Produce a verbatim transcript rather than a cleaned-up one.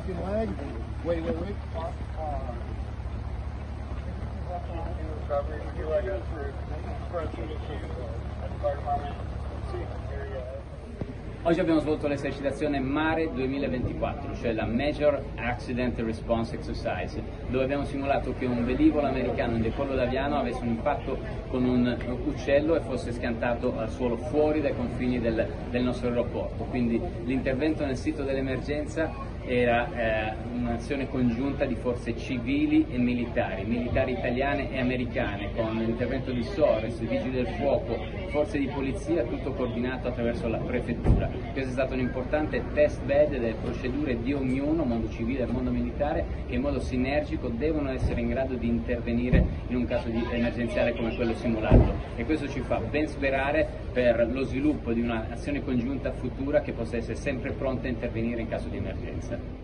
fucking leg. Wait, wait, wait. Oggi abbiamo svolto l'esercitazione Mare duemilaventiquattro, cioè la Major Accident Response Exercise, dove abbiamo simulato che un velivolo americano in decollo d'aviano avesse un impatto con un uccello e fosse schiantato al suolo fuori dai confini del, del nostro aeroporto. Quindi l'intervento nel sito dell'emergenza era eh, un'azione congiunta di forze civili e militari, militari italiane e americane, con l'intervento di S O R E S, Vigili del Fuoco, forze di polizia, tutto coordinato attraverso la prefettura. Questo è stato un importante test bed delle procedure di ognuno, mondo civile e mondo militare, che in modo sinergico devono essere in grado di intervenire in un caso di emergenziale come quello simulato, e questo ci fa ben sperare per lo sviluppo di un'azione congiunta futura che possa essere sempre pronta a intervenire in caso di emergenza.